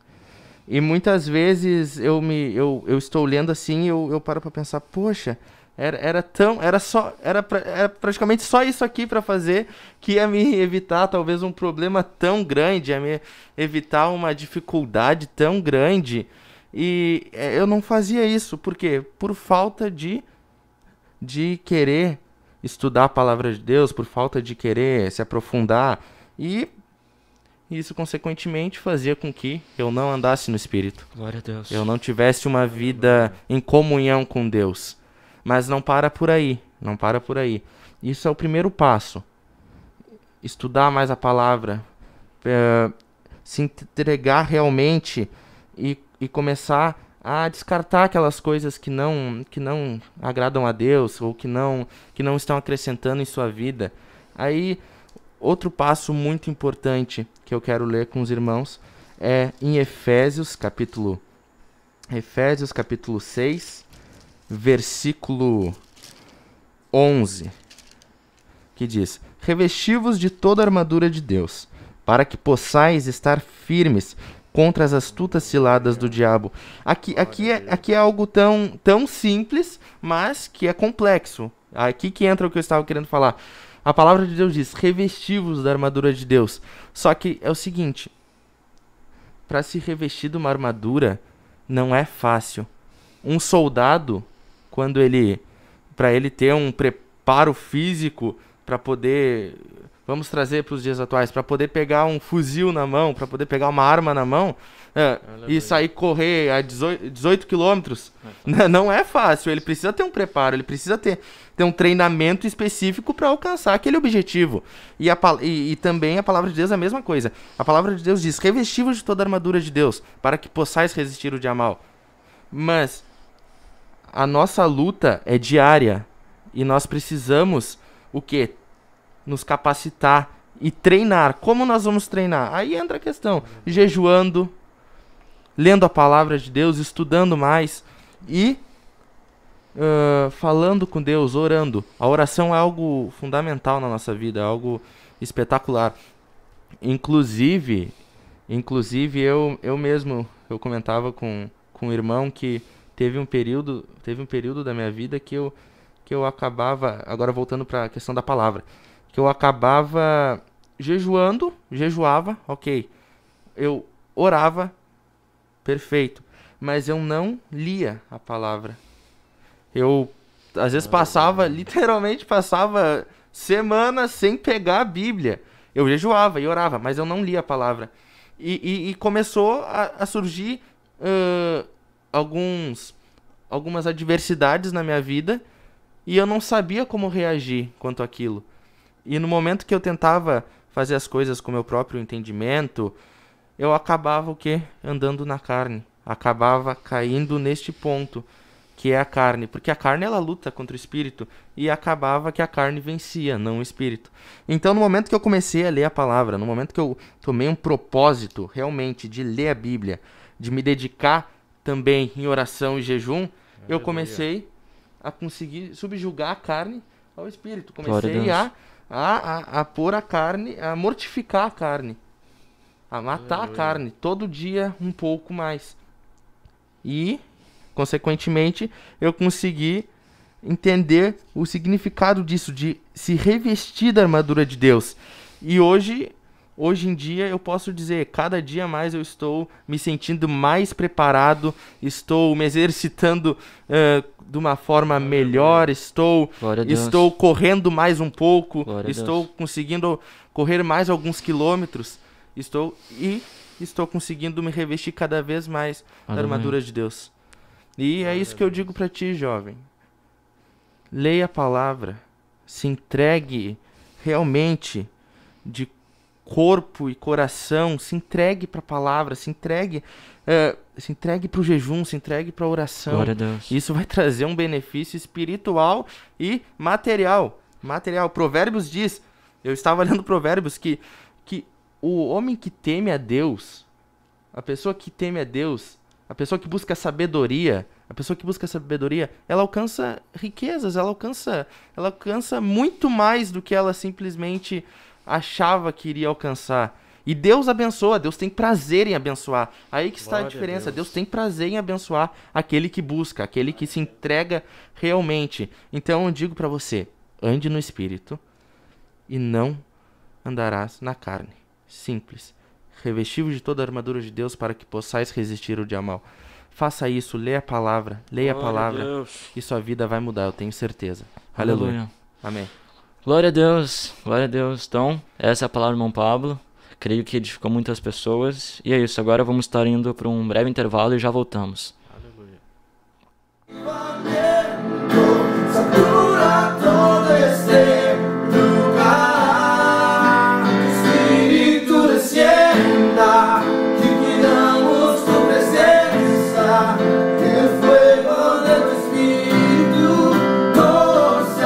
E muitas vezes eu, me, eu, eu estou lendo assim e eu, eu paro para pensar, poxa, Era, era tão, era só, era, pra, era praticamente só isso aqui para fazer que ia me evitar talvez um problema tão grande, ia me evitar uma dificuldade tão grande. E eu não fazia isso, por quê? Por falta de, de querer estudar a palavra de Deus, por falta de querer se aprofundar. E isso, consequentemente, fazia com que eu não andasse no Espírito. Glória a Deus. Eu não tivesse uma vida em comunhão com Deus. Mas não para por aí, não para por aí. Isso é o primeiro passo. Estudar mais a palavra, é, se entregar realmente e, e começar a descartar aquelas coisas que não, que não agradam a Deus ou que não, que não estão acrescentando em sua vida. Aí, outro passo muito importante que eu quero ler com os irmãos é em Efésios, capítulo, Efésios, capítulo seis, versículo onze, que diz: revesti-vos de toda a armadura de Deus, para que possais estar firmes contra as astutas ciladas do diabo. Aqui, aqui, é, aqui é algo tão, tão simples, mas que é complexo. Aqui que entra o que eu estava querendo falar. A palavra de Deus diz: revesti-vos da armadura de Deus. Só que é o seguinte, para se revestir de uma armadura não é fácil. Um soldado, quando ele, para ele ter um preparo físico para poder, vamos trazer para os dias atuais, para poder pegar um fuzil na mão, para poder pegar uma arma na mão é, e sair correr a dezoito quilômetros, é não é fácil. Ele precisa ter um preparo, ele precisa ter, ter um treinamento específico para alcançar aquele objetivo. E, a, e, e também a palavra de Deus é a mesma coisa. A palavra de Deus diz: revesti-vos de toda a armadura de Deus, para que possais resistir o dia mal. Mas a nossa luta é diária e nós precisamos o quê? Nos capacitar e treinar. Como nós vamos treinar? Aí entra a questão: jejuando, lendo a palavra de Deus, estudando mais e uh, falando com Deus, orando. A oração é algo fundamental na nossa vida, é algo espetacular. Inclusive, inclusive eu, eu mesmo, eu comentava com, com um irmão que Teve um período, teve um período da minha vida que eu, que eu acabava, agora voltando para a questão da palavra, que eu acabava jejuando, jejuava, ok. Eu orava, perfeito, mas eu não lia a palavra. Eu, às vezes, passava, literalmente passava semanas sem pegar a Bíblia. Eu jejuava e orava, mas eu não lia a palavra. E, e, e começou a, a surgir Uh, alguns, algumas adversidades na minha vida e eu não sabia como reagir quanto àquilo. E no momento que eu tentava fazer as coisas com meu próprio entendimento, eu acabava o quê? Andando na carne. Acabava caindo neste ponto, que é a carne. Porque a carne, ela luta contra o espírito e acabava que a carne vencia, não o espírito. Então, no momento que eu comecei a ler a palavra, no momento que eu tomei um propósito realmente de ler a Bíblia, de me dedicar também em oração e jejum, eu comecei a conseguir subjugar a carne ao espírito. Comecei a, a, a, a pôr a carne, a mortificar a carne, a matar Aleluia. a carne, todo dia um pouco mais. E, consequentemente, eu consegui entender o significado disso, de se revestir da armadura de Deus. E hoje... Hoje em dia eu posso dizer, cada dia mais eu estou me sentindo mais preparado, estou me exercitando uh, de uma forma melhor, estou, estou correndo mais um pouco, Glória estou conseguindo correr mais alguns quilômetros, estou e estou conseguindo me revestir cada vez mais Aleluia. da armadura de Deus. E é isso que eu digo para ti, jovem. Leia a palavra, se entregue realmente de corpo e coração, se entregue para a palavra, se entregue, uh, se entregue para o jejum, se entregue para a oração. Glória a Deus. Isso vai trazer um benefício espiritual e material. Material. Provérbios diz, eu estava lendo Provérbios, que, que o homem que teme a Deus, a pessoa que teme a Deus, a pessoa que busca sabedoria, a pessoa que busca sabedoria, ela alcança riquezas, ela alcança, ela alcança muito mais do que ela simplesmente achava que iria alcançar. E Deus abençoa, Deus tem prazer em abençoar. Aí que está Glória a diferença. a Deus. Deus tem prazer em abençoar aquele que busca, aquele que se entrega realmente. Então eu digo para você, ande no Espírito e não andarás na carne. Simples. Revestivos de toda a armadura de Deus para que possais resistir ao dia mal. Faça isso, leia a palavra, leia Glória a palavra a Deus. e sua vida vai mudar, eu tenho certeza. Aleluia. Aleluia. Amém. Glória a Deus, glória a Deus. Então, essa é a palavra do irmão Pablo. Creio que edificou muitas pessoas. E é isso, agora vamos estar indo para um breve intervalo e já voltamos. Aleluia. Satura todo este lugar, Espírito descienda, que cuidamos tu presença, el fuego de tu Espíritu no se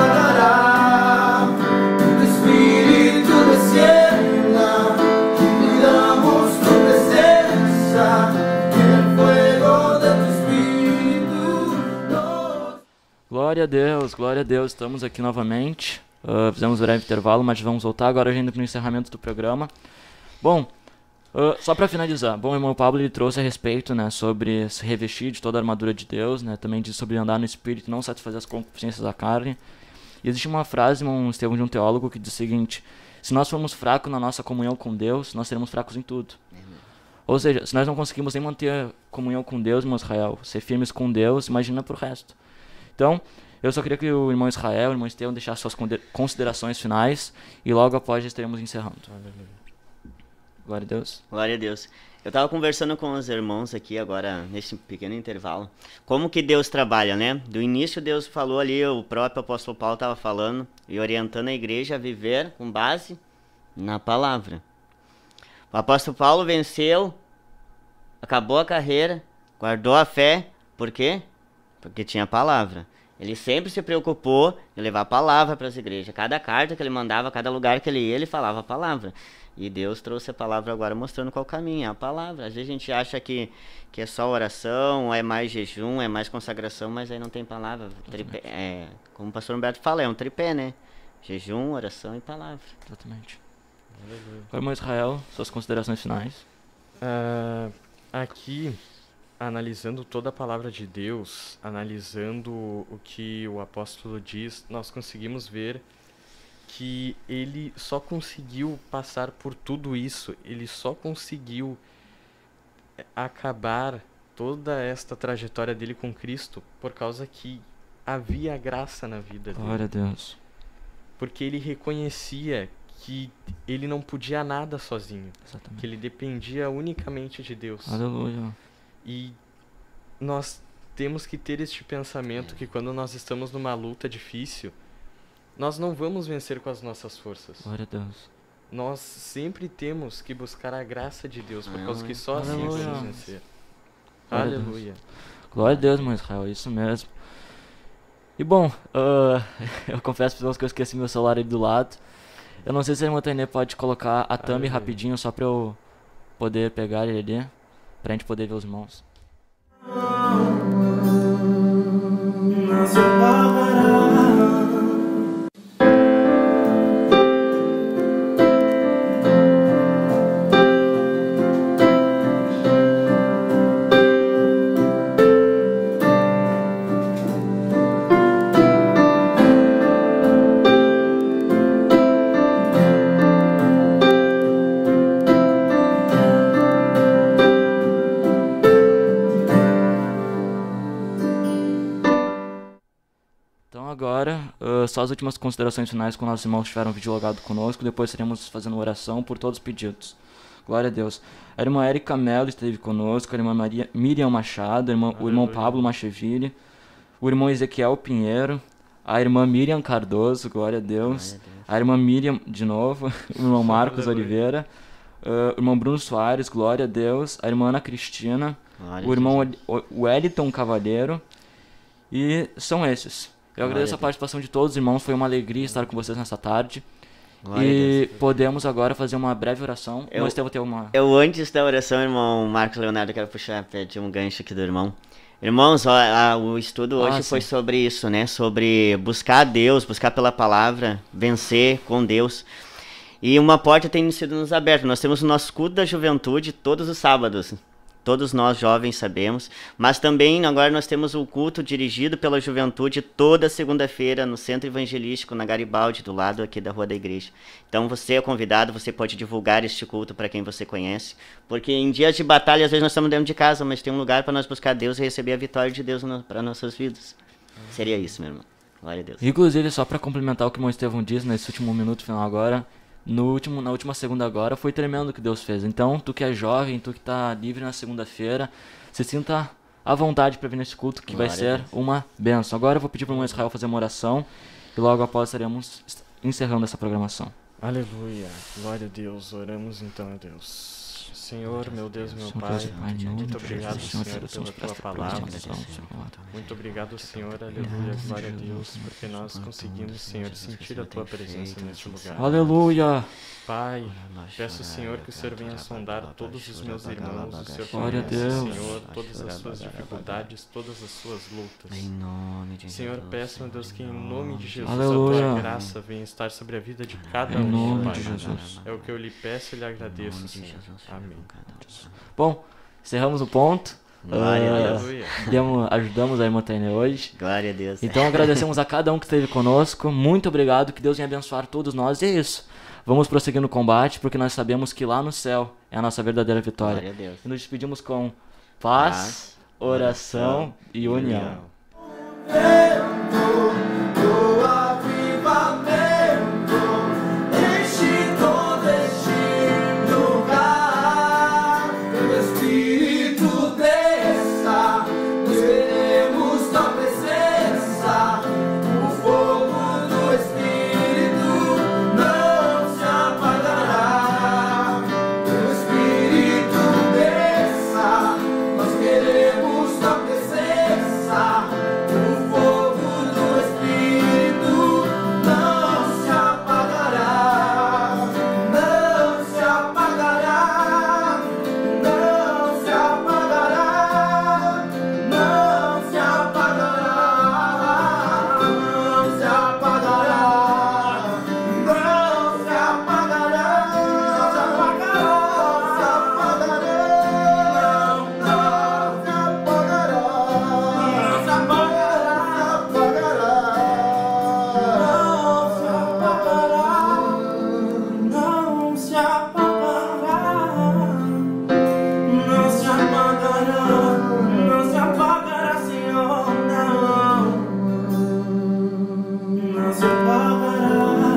apagará, tu Espíritu descienda, que cuidamos tu presença, el fuego de tu Espíritu no. Glória a Deus, glória a Deus. Estamos aqui novamente. Uh, fizemos um breve intervalo, mas vamos voltar agora ainda para o encerramento do programa. Bom, uh, só para finalizar. Bom, o irmão Pablo ele trouxe a respeito, né, sobre se revestir de toda a armadura de Deus, né, também disse sobre andar no Espírito e não satisfazer as concupiscências da carne. E existe uma frase, irmão Estevão, de um teólogo que diz o seguinte: se nós formos fracos na nossa comunhão com Deus, nós seremos fracos em tudo. Ou seja, se nós não conseguimos nem manter comunhão com Deus, irmão Israel, ser firmes com Deus, imagina pro resto. Então, eu só queria que o irmão Israel, o irmão Estevão deixassem suas considerações finais e logo após já estaremos encerrando. Glória a Deus. Glória a Deus. Eu estava conversando com os irmãos aqui agora, nesse pequeno intervalo, como que Deus trabalha, né? Do início Deus falou ali, o próprio apóstolo Paulo estava falando e orientando a igreja a viver com base na palavra. O apóstolo Paulo venceu, acabou a carreira, guardou a fé, por quê? Porque tinha a palavra. Ele sempre se preocupou em levar a palavra para as igrejas. Cada carta que ele mandava, cada lugar que ele ia, ele falava a palavra. E Deus trouxe a palavra agora mostrando qual caminho, é a palavra. Às vezes a gente acha que, que é só oração, é mais jejum, é mais consagração, mas aí não tem palavra. Tripé, é, como o pastor Humberto fala, é um tripé, né? Jejum, oração e palavra. Exatamente. Agora, irmão Israel, suas considerações finais. Uh, aqui, analisando toda a palavra de Deus, analisando o que o apóstolo diz, nós conseguimos ver que ele só conseguiu passar por tudo isso, ele só conseguiu acabar toda esta trajetória dele com Cristo por causa que havia graça na vida dele. Glória a Deus. Porque ele reconhecia que ele não podia nada sozinho, Exatamente. que ele dependia unicamente de Deus. Aleluia. E nós temos que ter este pensamento que quando nós estamos numa luta difícil, nós não vamos vencer com as nossas forças. Glória a Deus. Nós sempre temos que buscar a graça de Deus, por causa Aleluia. que só assim Aleluia. vamos vencer. Glória a Deus. Aleluia. Glória a Deus, irmão Israel, isso mesmo. E bom, uh, eu confesso para vocês que eu esqueci meu celular ali do lado. Eu não sei se a irmã Tainê pode colocar a thumb Aleluia. rapidinho, só para eu poder pegar ele ali, pra gente poder ver os irmãos. Não se apagará. Agora, uh, só as últimas considerações finais com nossos irmãos que estiveram videologado conosco. Depois estaremos fazendo oração por todos os pedidos. Glória a Deus. A irmã Erika Mello esteve conosco, a irmã Maria, Miriam Machado, a irmã, o irmão Pablo Macheville, o irmão Ezequiel Pinheiro, a irmã Miriam Cardoso, glória a Deus, Glória a Deus. a irmã Miriam de novo, o irmão Marcos Aleluia. Oliveira, uh, o irmão Bruno Soares, glória a Deus, a irmã Ana Cristina, Glória o a irmão Jesus. O- Wellington Cavalheiro, e são esses. Eu Glória agradeço a a Deus. participação de todos os irmãos, foi uma alegria estar com vocês nessa tarde. Glória a E Deus. podemos agora fazer uma breve oração. Eu- Mas eu vou ter uma... Eu, antes da oração, irmão Marcos Leonardo, quero puxar, pedir um gancho aqui do irmão. Irmãos, ó, a- o estudo Ah, hoje foi sim. sobre isso, né? Sobre buscar a Deus, buscar pela palavra, vencer com Deus. E uma porta tem sido nos aberta. Nós temos o nosso culto da juventude todos os sábados. Todos nós jovens sabemos. Mas também agora nós temos o culto dirigido pela juventude toda segunda-feira no Centro Evangelístico, na Garibaldi, do lado aqui da Rua da Igreja. Então você é convidado, você pode divulgar este culto para quem você conhece. Porque em dias de batalha, às vezes nós estamos dentro de casa, mas tem um lugar para nós buscar Deus e receber a vitória de Deus no, para nossas vidas. Seria isso, meu irmão. Glória a Deus. Inclusive, só para complementar o que o irmão Estevão diz nesse último minuto final agora, no último, na última segunda agora, foi tremendo o que Deus fez. Então, tu que é jovem, tu que tá livre na segunda-feira, se sinta à vontade para vir nesse culto, que Glória vai ser uma bênção. Agora eu vou pedir para o irmão Israel fazer uma oração e logo após estaremos encerrando essa programação. Aleluia, glória a Deus, oramos então a Deus. Senhor, meu Deus, meu Senhor, Pai, Deus, Pai, em nome muito de obrigado, Jesus, Senhor, Senhor, pela Deus, Tua presta palavra. proteção, Senhor. Muito obrigado, Senhor, aleluia, glória a Deus, porque nós conseguimos, Senhor, sentir a Tua presença neste lugar. Aleluia. Pai, peço, Senhor, que o Senhor venha sondar todos os meus irmãos, o Senhor Glória a conhece, Deus. Senhor, todas as suas dificuldades, todas as suas lutas. Em nome de Senhor, Jesus. peço, meu Deus, que em nome de Jesus Aleluia. a Tua graça venha estar sobre a vida de cada Em um, nome Pai. de Jesus. É o que eu lhe peço e lhe agradeço, Senhor. Amém. Bom, encerramos o ponto. Glória a Ah, Deus. Aleluia. demos, ajudamos a irmã Tânia hoje. Glória a Deus. Então agradecemos a cada um que esteve conosco. Muito obrigado, que Deus venha abençoar todos nós. E é isso. Vamos prosseguir no combate, porque nós sabemos que lá no céu é a nossa verdadeira vitória. Glória a Deus. E nos despedimos com paz, Paz, oração oração e união. Do avivamento, enche todo este lugar. Teu Espírito desça, nós queremos tua presença. O fogo do Espírito não se apagará. Teu Espírito desça, nós queremos tua presença. O fogo do Espírito não se apagará, não se apagará, não se apagará, não se apagará, não se apagará, não se apagará, não se apagará, não, não se apagará, não se não se apagará, não se apagará, não se apagará, Senhor, não, não se apagará.